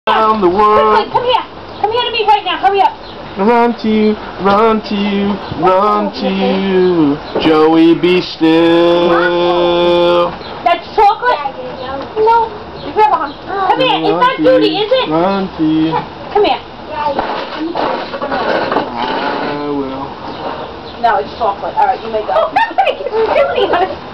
around the world. Come here. Come here to me right now. Hurry up. Run to you, run to you, run to you. Joey, be still. That's chocolate? No. Grab on. Come here. It's not duty, is it? Run to you. Come here. I will. No, it's chocolate. All right, you may go. Oh, that's what I keep doing.